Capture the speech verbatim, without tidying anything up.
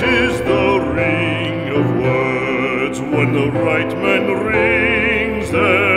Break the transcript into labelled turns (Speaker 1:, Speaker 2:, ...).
Speaker 1: is the ring of words when the right man rings them.